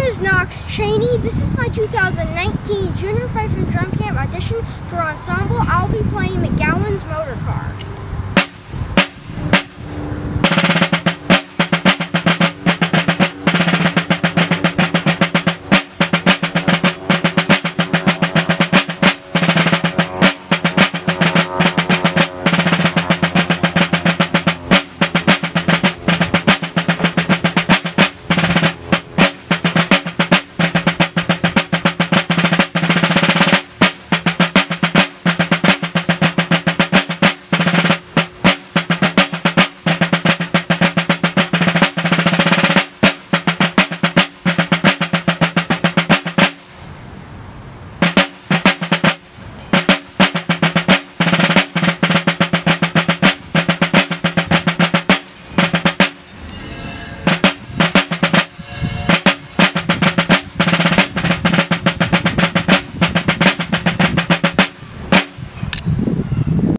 is Knox Cheney. This is my 2019 Junior Fife and Drum Camp audition for Ensemble. I'll be playing McGowan's Motorcar.